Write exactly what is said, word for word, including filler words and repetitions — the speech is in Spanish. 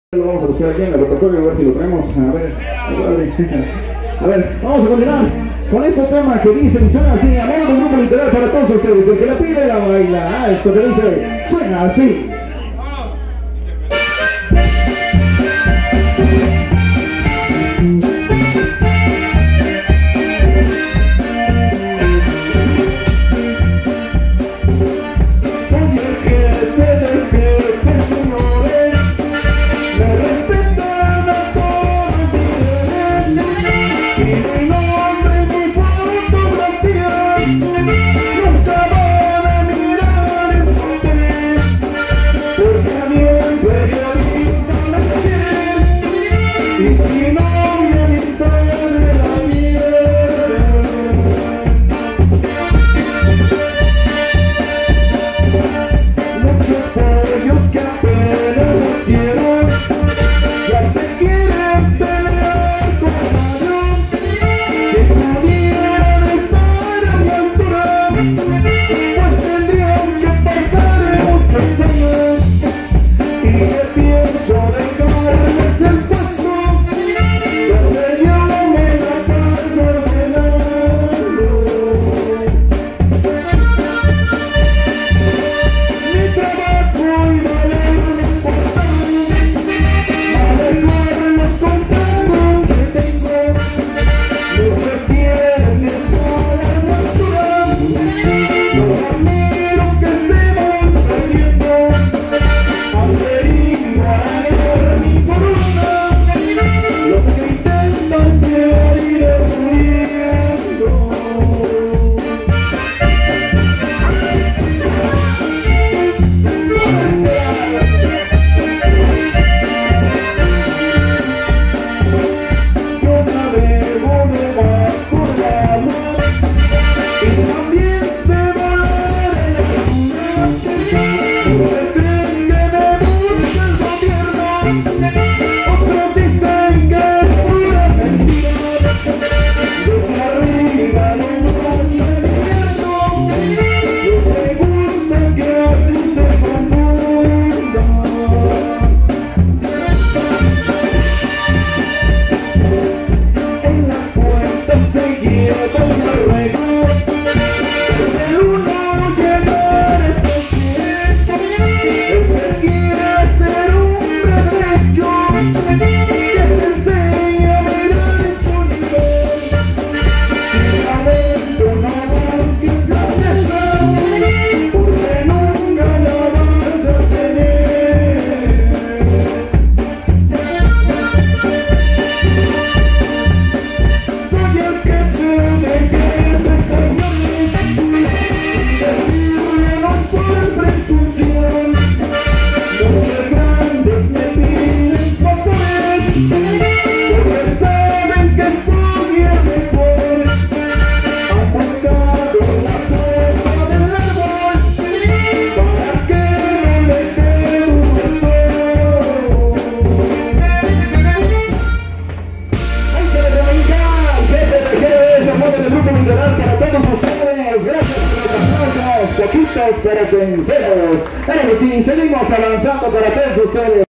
Lo vamos a buscar aquí en el protocolo a ver si lo traemos. A ver, a ver, vamos a continuar con este tema que dice, y suena así, a modo de grupo literal para todos ustedes. El que la pide la baila. Ah, esto que dice, suena así. Poquitos pero sinceros. Pero sí, seguimos avanzando para todos ustedes.